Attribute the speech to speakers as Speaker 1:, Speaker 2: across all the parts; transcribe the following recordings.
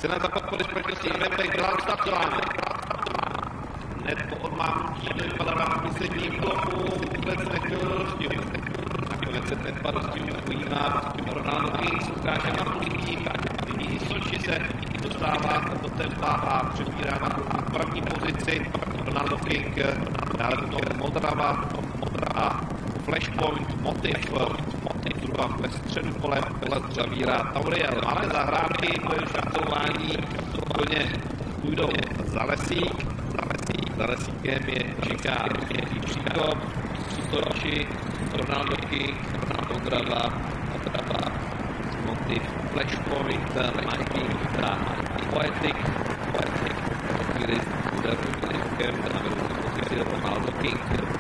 Speaker 1: Cena za podpory společnosti Ivetek byla odstartována. Hned po odmávnutí to vypadala v posledním bloku, vůbec nechtěl rozdíl. Nakonec se ten rozdíl ujímá Ronaldo Kings, ukáže na pustí, nyní Soči se dostává do tempa a přebírá na první pozici Ronaldo King, dále potom Modrava a Flashpoint Motiv zhruba ve středu pole zavírá Tauriel. Malé zahrádky, to je štartování, úplně půjdou za Lesík. Za Lesíkem je čeká Příkop, Soči, Ronaldo King, Modrava, Motiv, Flashpoint, Lightning a Poetic, který bude Ruskem na vedoucí pozici Ronaldo King.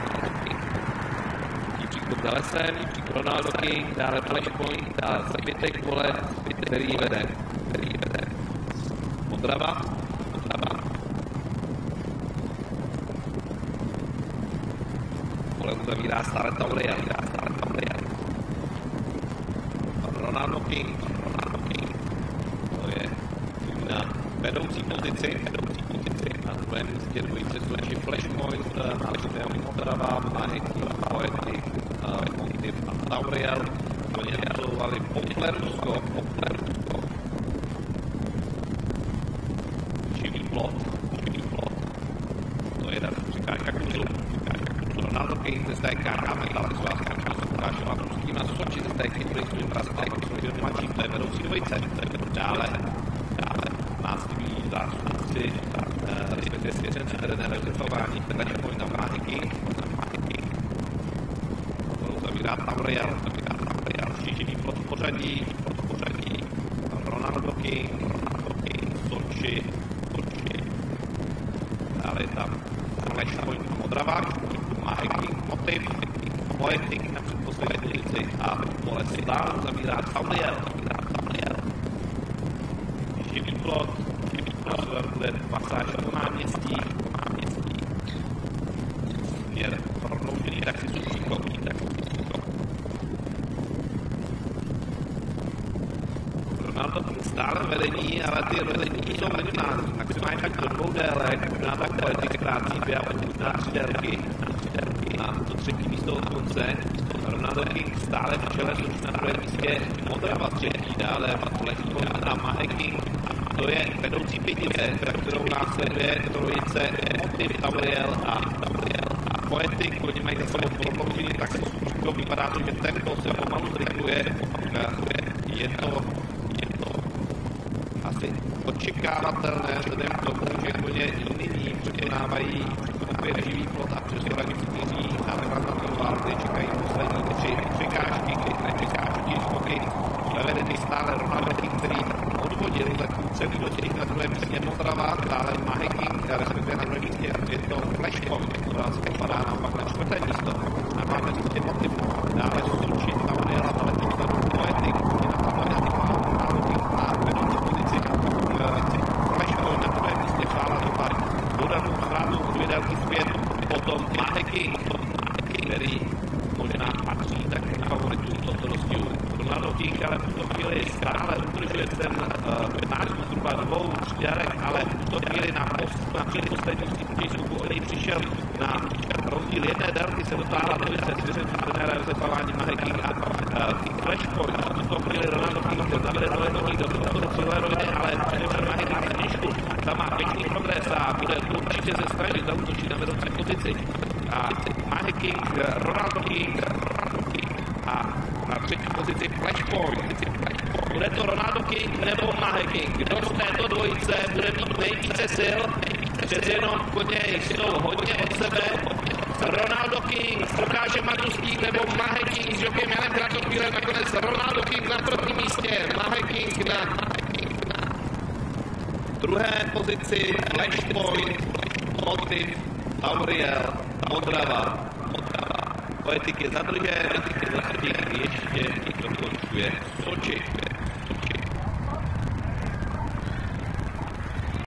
Speaker 1: Příkop za Lesem, Ronaldo King, dále Flashpoint a zbytek pole, který vede Modrava. Pole uzavírá stále Tauriel. Ronaldo King, to je na vedoucí pozici, na druhém místě dvojice Soči Flashpoint, na třetím Modrava, Mahek, Poetic, Motiv a Tauriel, to ně absolvovali Poplerusko, živý plot, to je překážka kurzu, Ronaldo King ze stajka, dále svá skáčka se ukážela ruským a Soči ze stajky Brejstvím Praspal, protože mladší, to je vedoucí dvojice, dále následují zástupci, respektive svěřenci trenéra Josefování, Flashpoint a Mahek, zavírá Tauriel, živý plot v pořadí, Ronaldo King, Soči, dále je tam Flashpoint Modrava, Mahek, Motiv, Poetic na předposlední pozici a Bolestan zavírá Tauriel. Živý plot bude pasáž do náměstí, směr prodloužený taxisu Příkop. Ronaldo stále vedení, ale ty vedení jsou minimální, maximálně tak do 2 délek, možná tak Poetic ztrácí 2,5 na 3 délky. Na to třetí místo od konce. Ronaldo King stále v čele, což na druhém místě Modrava třetí, dále Flashpoint a Mahek King. To je vedoucí pětice, za kterou následuje trojice Motiv, Tauriel a Poetic. Oni mají za sebou prodloužení, tak se to vypadá, že tempo se pomalu zrychluje. Je to asi očekávatelné, vzhledem k tomu, že oni nyní překonávají opět živý plot a přesouvání smíří a Levantová, čekají poslední 3 překážky, kdy překážky skoky vedený stále Ronaldo King, který odvodil celý dotěh na druhém místě Modrava, dále Mahek King, respektive na druhém místě je to Flashpoint, která se vypadá naopak na 4. místo, na 5. místě Motiv, dále Soči, Tauriel a dále poslední Poetic, Ronaldo King na vedoucí pozici Flashpoint, na druhém místě Fála Topar, dodanou ztrátu 2 délky zpět, potom Mahek King, který možná patří tak na favoritu tohoto rozdílu. Ronaldo King ale v tuto chvíli stále udržuje ten nářku zhruba 2-3 délek, ale v tuto chvíli na předposlední přístupu od něj přišel na rozdíl 1 délky se dotáhla dvojice svěřenců trenéra Josefování Mahek King a Flashpoint. V tuto chvíli Ronaldo King se zavede do jednotky do toho cíleroviny, ale především Mahek King na knížku. Ta má pěkný progres a bude určitě ze strany zaútočit na vedoucí pozici. A Mahek King, Ronaldo King a na třetí pozici Flashpoint. Bude to Ronaldo King nebo Mahek King? Kdo z této dvojice bude mít nejvíce sil? Přece jenom koně jsou hodně od sebe. Ronaldo King dokáže Matustík nebo Mahek King s jokem Janem Kratochvílem, nakonec Ronaldo King na prvním místě, Mahek King na druhé pozici, Flashpoint, Motiv, Tauriel, Modrava. Poetic je zadržen, ještě dokončuje Soči.